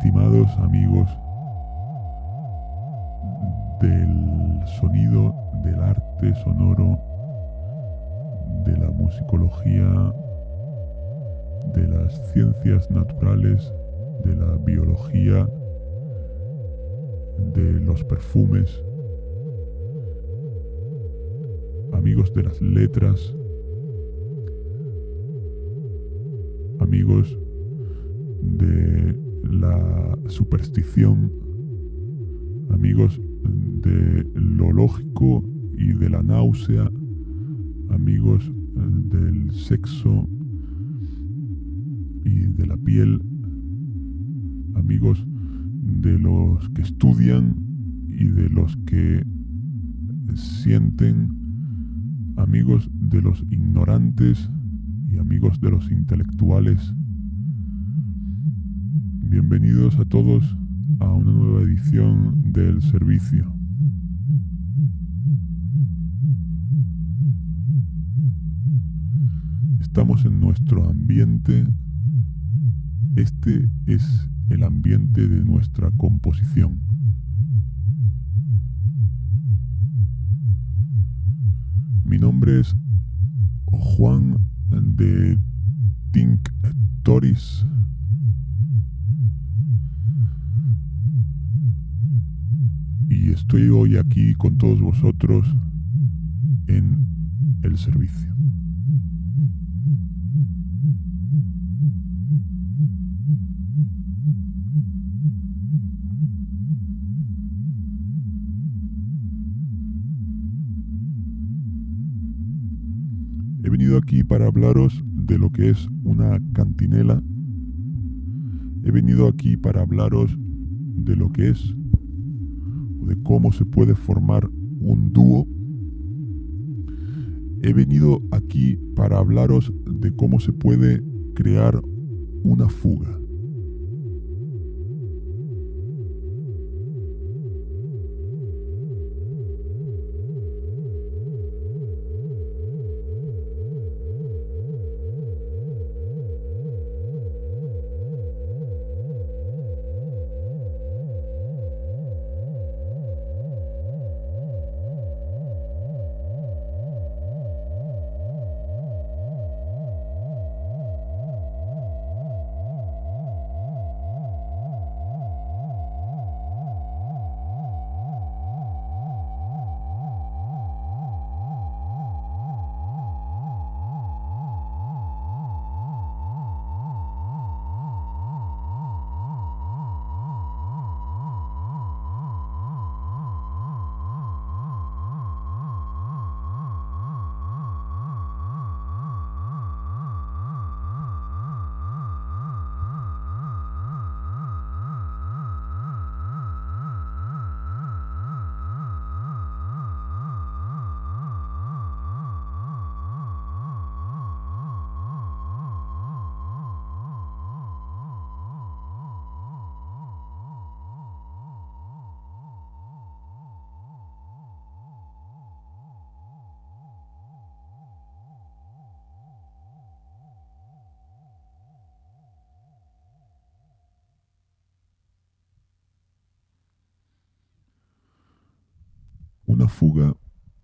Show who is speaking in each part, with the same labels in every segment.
Speaker 1: estimados amigos del sonido, del arte sonoro, de la musicología, de las ciencias naturales, de la biología, de los perfumes, amigos de las letras, amigos de la superstición, amigos de lo lógico y de la náusea, amigos del sexo y de la piel, amigos de los que estudian y de los que sienten, amigos de los ignorantes y amigos de los intelectuales. Bienvenidos a todos a una nueva edición del servicio. Estamos en nuestro ambiente. Este es el ambiente de nuestra composición. Mi nombre es Juan de Tinctoris. Y estoy hoy aquí con todos vosotros en el servicio. He venido aquí para hablaros de lo que es una cantinela. He venido aquí para hablaros de lo que es o de cómo se puede formar un dúo. He venido aquí para hablaros de cómo se puede crear una fuga. Una fuga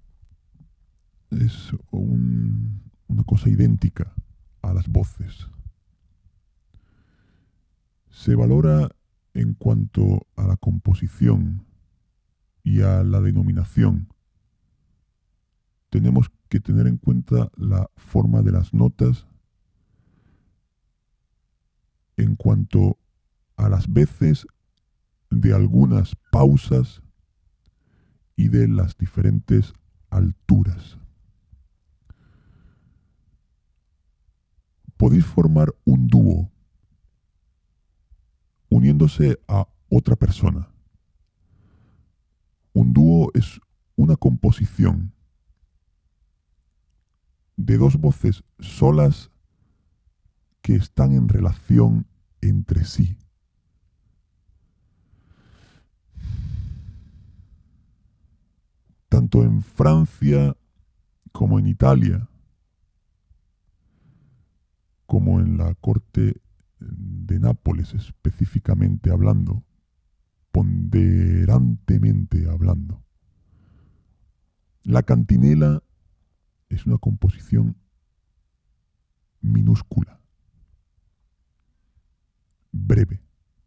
Speaker 1: es una cosa idéntica a las voces. Se valora en cuanto a la composición y a la denominación. Tenemos que tener en cuenta la forma de las notas en cuanto a las veces de algunas pausas y de las diferentes alturas. Podéis formar un dúo uniéndose a otra persona. Un dúo es una composición de dos voces solas que están en relación entre sí. Tanto en Francia como en Italia, como en la corte de Nápoles específicamente hablando, ponderantemente hablando. La cantinela es una composición minúscula, breve,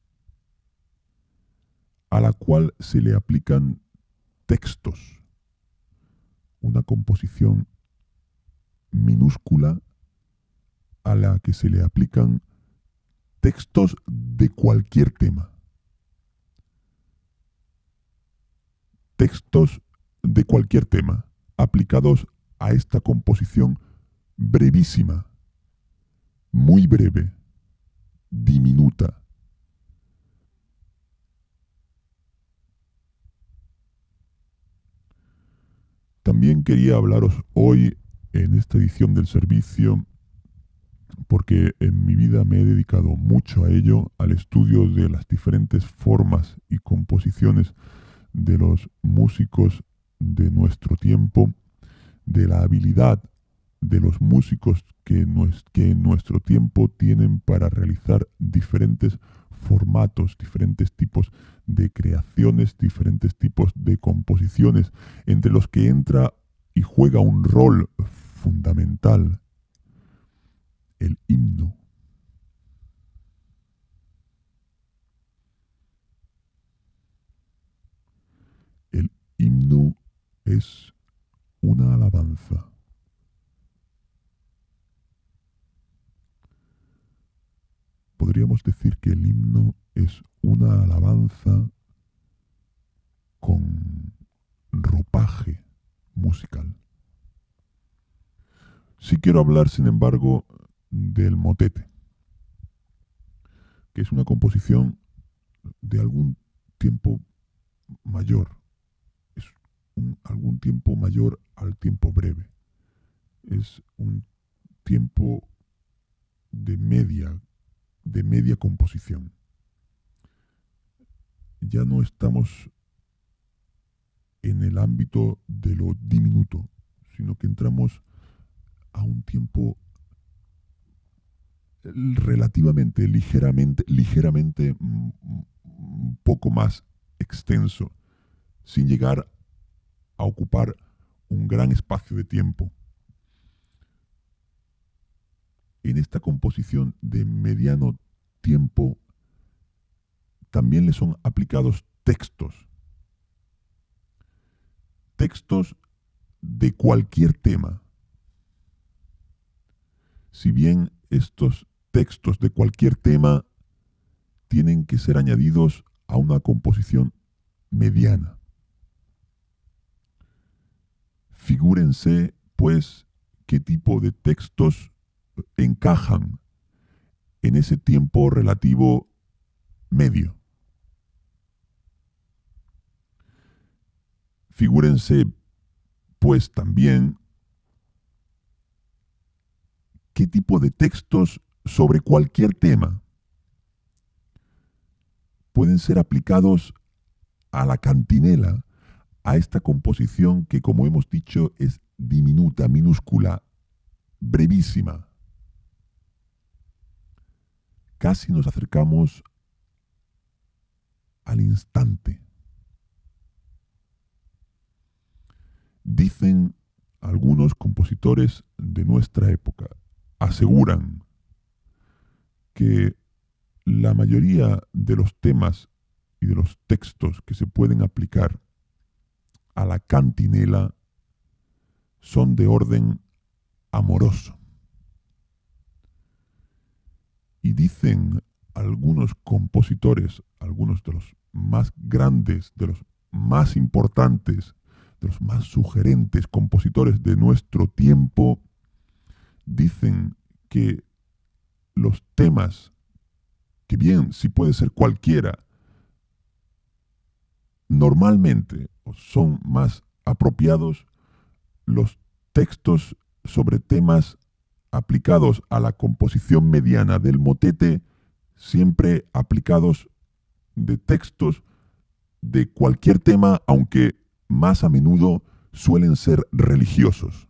Speaker 1: a la cual se le aplican textos. Una composición minúscula a la que se le aplican textos de cualquier tema. Textos de cualquier tema aplicados a esta composición brevísima, muy breve, diminuta. También quería hablaros hoy en esta edición del servicio, porque en mi vida me he dedicado mucho a ello, al estudio de las diferentes formas y composiciones de los músicos de nuestro tiempo, de la habilidad de los músicos que en nuestro tiempo tienen para realizar diferentes formatos, diferentes tipos de creaciones, diferentes tipos de composiciones, entre los que entra y juega un rol fundamental el himno. El himno es una alabanza. Podríamos decir que el himno es una alabanza con ropaje musical. Sí quiero hablar, sin embargo, del motete, que es una composición de algún tiempo mayor. Es algún tiempo mayor al tiempo breve. Es un tiempo de media composición. Ya no estamos en el ámbito de lo diminuto, sino que entramos a un tiempo relativamente, ligeramente un poco más extenso, sin llegar a ocupar un gran espacio de tiempo. En esta composición de mediano tiempo también le son aplicados textos de cualquier tema. Si bien estos textos de cualquier tema tienen que ser añadidos a una composición mediana. Figúrense, pues, qué tipo de textos encajan en ese tiempo relativo medio. Figúrense, pues, también qué tipo de textos sobre cualquier tema pueden ser aplicados a la cantinela, a esta composición que, como hemos dicho, es diminuta, minúscula, brevísima. Casi nos acercamos al instante. Dicen algunos compositores de nuestra época, aseguran que la mayoría de los temas y de los textos que se pueden aplicar a la cantinela son de orden amoroso. Y dicen algunos compositores, algunos de los más grandes, de los más importantes, de los más sugerentes compositores de nuestro tiempo, dicen que los temas, que bien si puede ser cualquiera, normalmente son más apropiados los textos sobre temas aplicados a la composición mediana del motete, siempre aplicados de textos de cualquier tema, aunque más a menudo suelen ser religiosos.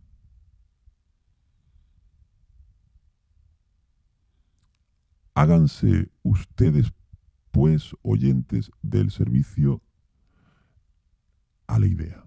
Speaker 1: Háganse ustedes, pues, oyentes del servicio a la idea.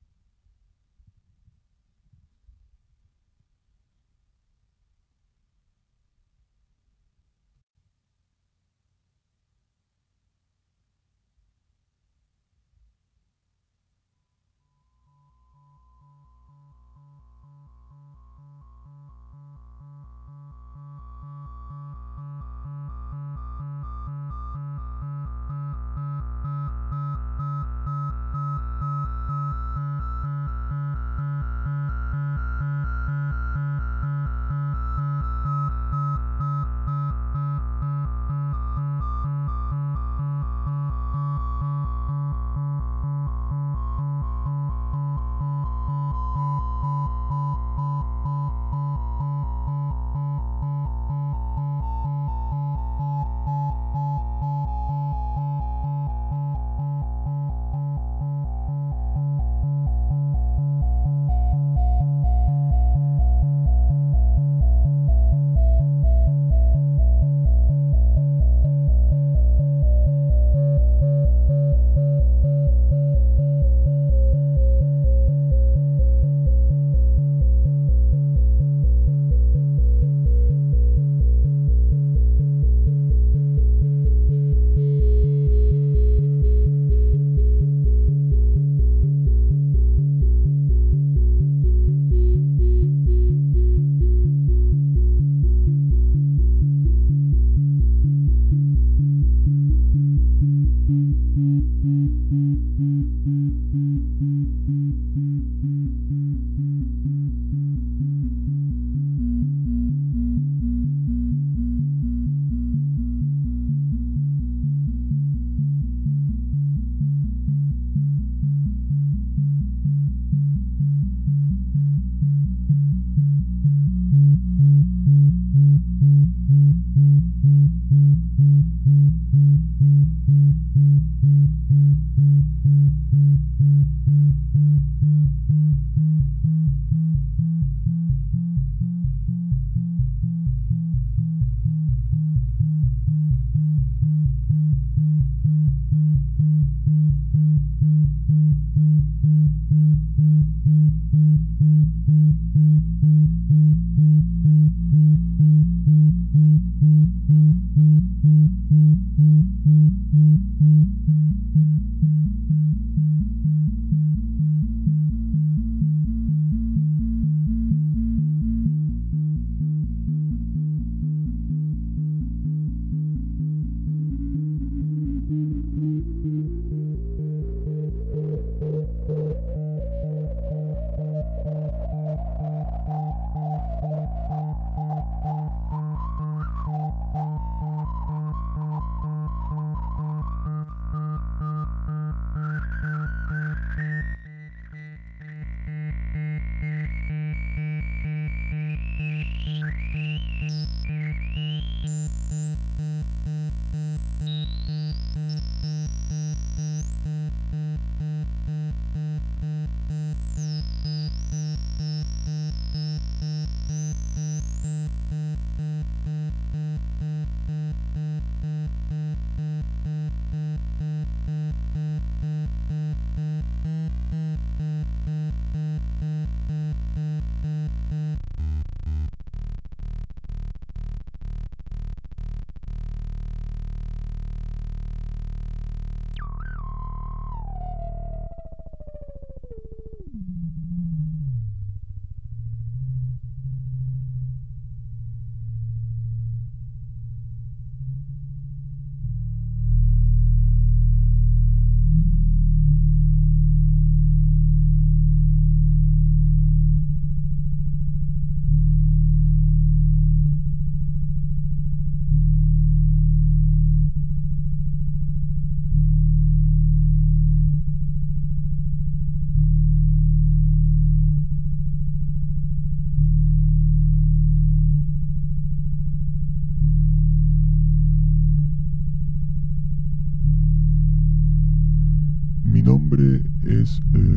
Speaker 1: Mi nombre es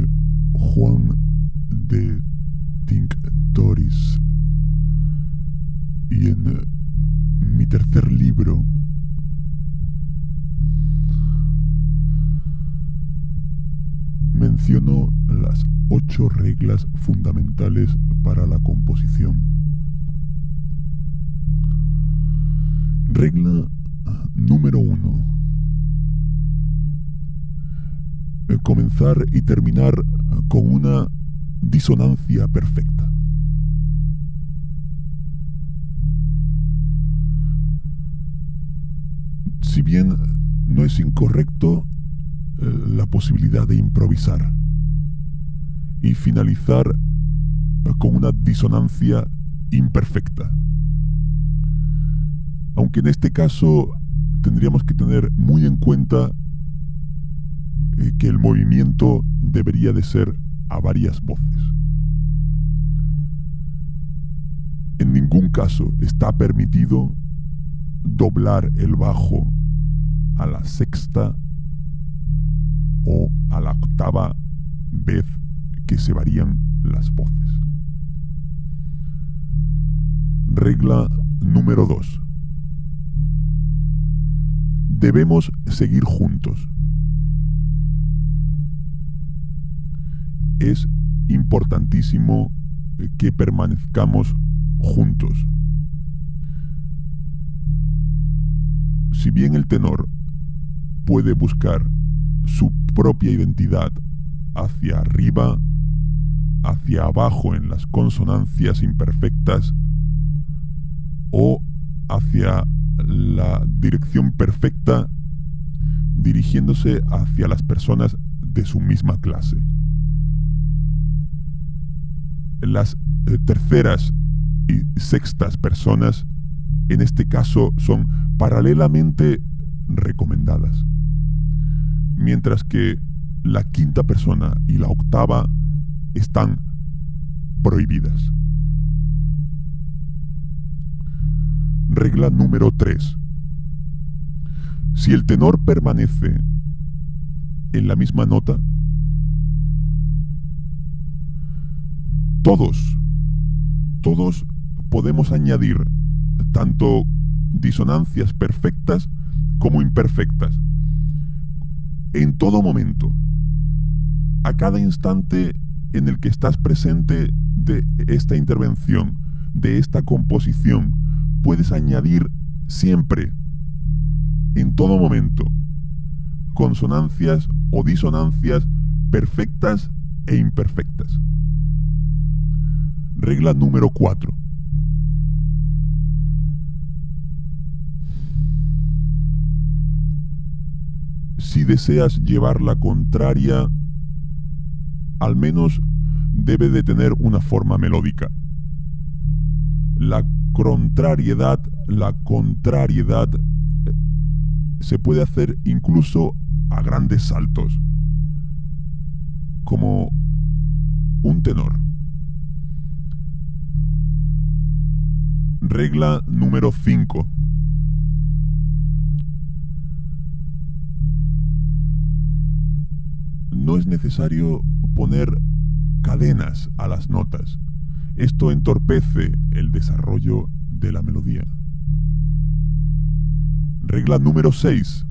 Speaker 1: Juan de Tinctoris y en mi tercer libro menciono las 8 reglas fundamentales para la composición. Regla número 1. Comenzar y terminar con una disonancia perfecta. Si bien no es incorrecto la posibilidad de improvisar y finalizar con una disonancia imperfecta, aunque en este caso tendríamos que tener muy en cuenta que el movimiento debería de ser a varias voces. En ningún caso está permitido doblar el bajo a la sexta o a la octava vez que se varían las voces. Regla número 2. Debemos seguir juntos. Es importantísimo que permanezcamos juntos. Si bien el tenor puede buscar su propia identidad hacia arriba, hacia abajo en las consonancias imperfectas o hacia la dirección perfecta dirigiéndose hacia las personas de su misma clase. Las terceras y sextas personas en este caso son paralelamente recomendadas, mientras que la quinta persona y la octava están prohibidas. Regla número 3. Si el tenor permanece en la misma nota, todos podemos añadir tanto disonancias perfectas como imperfectas. En todo momento, a cada instante en el que estás presente de esta intervención, de esta composición, puedes añadir siempre, en todo momento, consonancias o disonancias perfectas e imperfectas. Regla número 4. Si deseas llevar la contraria, al menos debe de tener una forma melódica. La contrariedad se puede hacer incluso a grandes saltos, como un tenor. Regla número 5. No es necesario poner cadenas a las notas. Esto entorpece el desarrollo de la melodía. Regla número 6.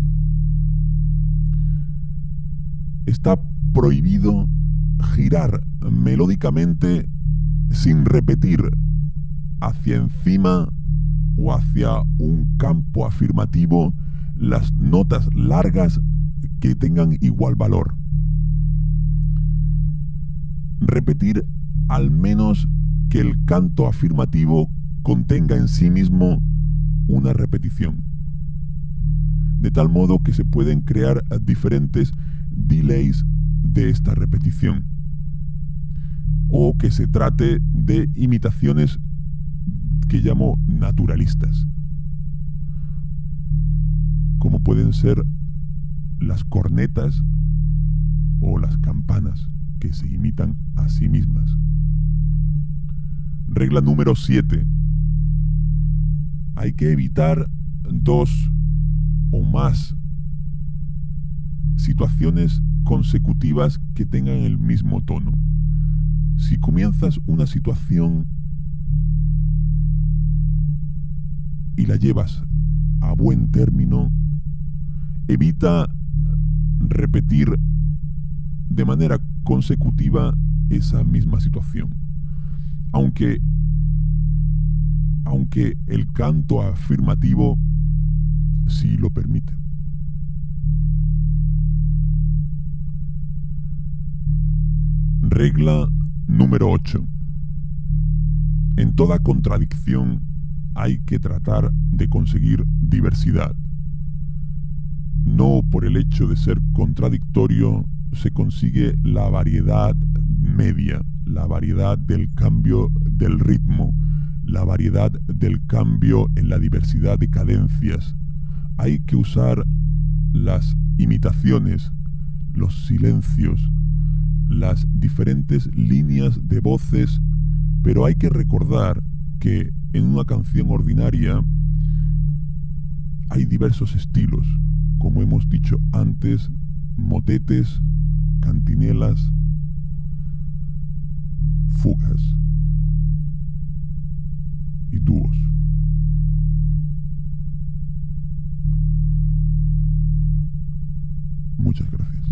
Speaker 1: Está prohibido girar melódicamente sin repetir hacia encima o hacia un campo afirmativo las notas largas que tengan igual valor. Repetir al menos que el canto afirmativo contenga en sí mismo una repetición, de tal modo que se pueden crear diferentes delays de esta repetición, o que se trate de imitaciones que llamo naturalistas, como pueden ser las cornetas o las campanas que se imitan a sí mismas. Regla número 7. Hay que evitar 2 o más situaciones consecutivas que tengan el mismo tono. Si comienzas una situación y la llevas a buen término, evita repetir de manera consecutiva esa misma situación. Aunque el canto afirmativo sí lo permite. Regla número 8. En toda contradicción hay que tratar de conseguir diversidad. No por el hecho de ser contradictorio se consigue la variedad media, la variedad del cambio del ritmo, la variedad del cambio en la diversidad de cadencias. Hay que usar las imitaciones, los silencios, las diferentes líneas de voces, pero hay que recordar que en una canción ordinaria hay diversos estilos, como hemos dicho antes, motetes, cantinelas, fugas y dúos. Muchas gracias.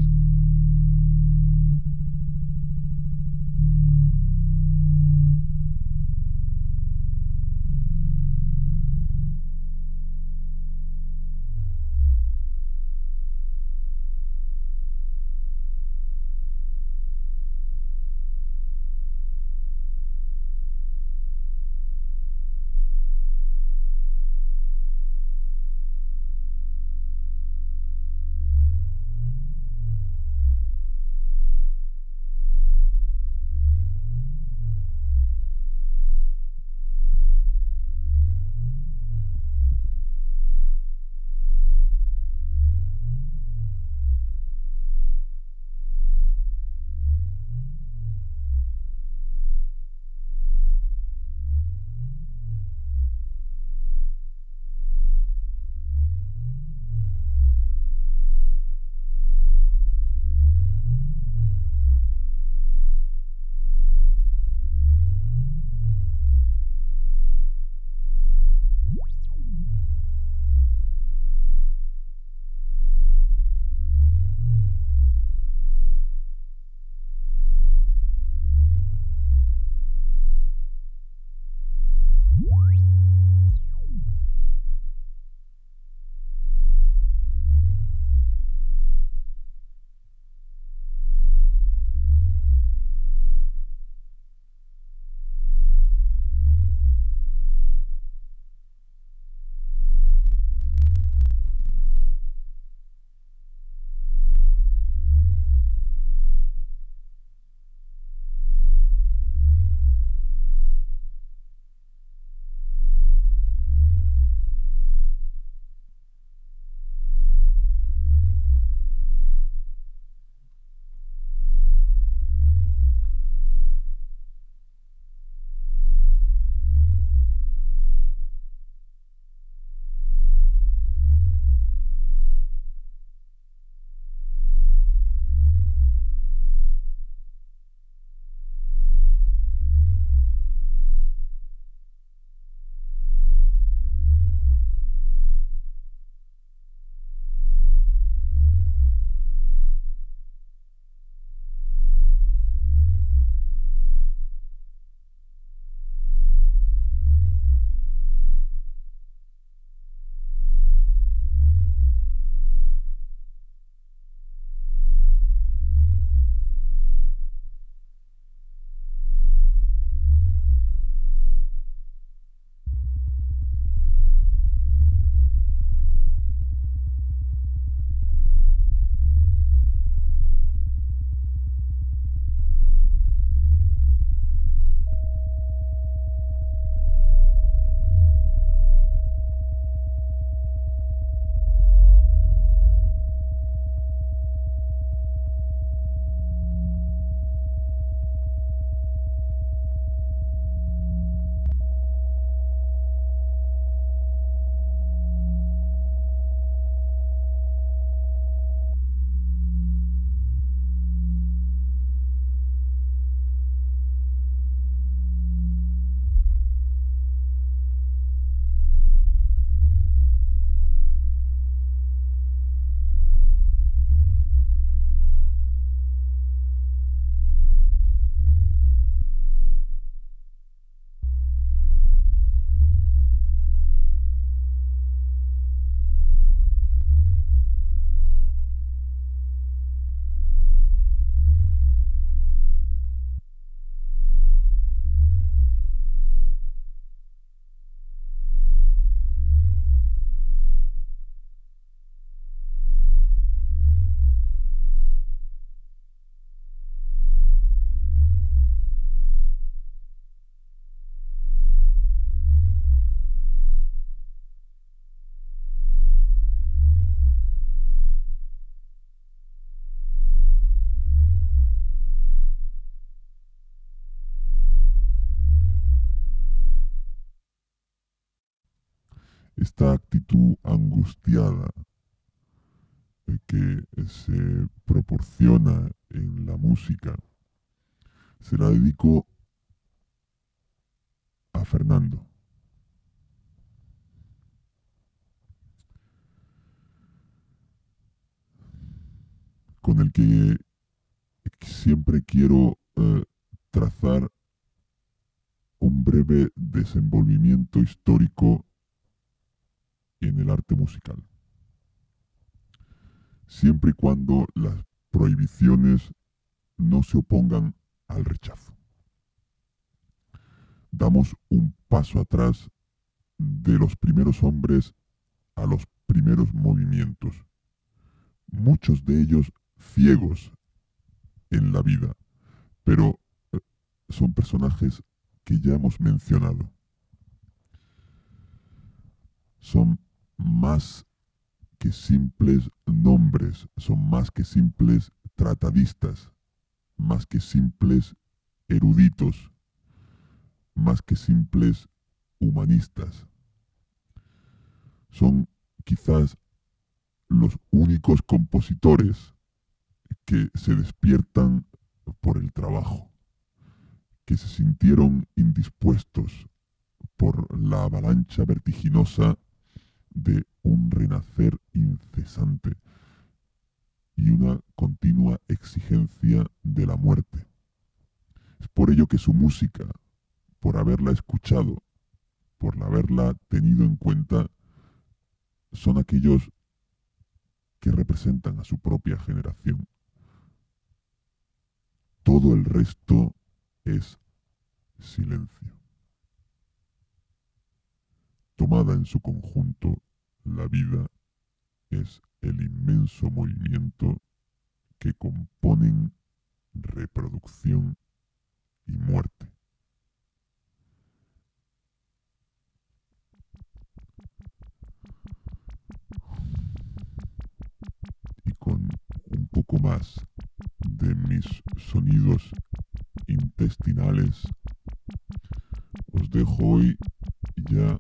Speaker 1: esta actitud angustiada que se proporciona en la música, se la dedico a Fernando, con el que siempre quiero trazar un breve desenvolvimiento histórico en el arte musical, siempre y cuando las prohibiciones no se opongan al rechazo. Damos un paso atrás de los primeros hombres a los primeros movimientos, muchos de ellos ciegos en la vida, pero son personajes que ya hemos mencionado. Son más que simples nombres, son más que simples tratadistas, más que simples eruditos, más que simples humanistas. Son quizás los únicos compositores que se despiertan por el trabajo, que se sintieron indispuestos por la avalancha vertiginosa de un renacer incesante y una continua exigencia de la muerte. Es por ello que su música, por haberla escuchado, por haberla tenido en cuenta, son aquellos que representan a su propia generación. Todo el resto es silencio. Tomada en su conjunto, la vida es el inmenso movimiento que componen reproducción y muerte. Y con un poco más de mis sonidos intestinales, os dejo hoy ya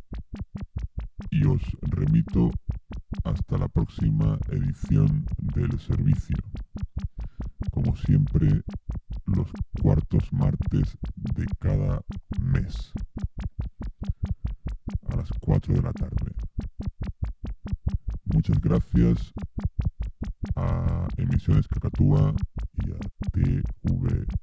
Speaker 1: y os remito hasta la próxima edición del servicio. Como siempre, los cuartos martes de cada mes, a las 4 de la tarde. Muchas gracias a Emisiones Cacatúa y a TV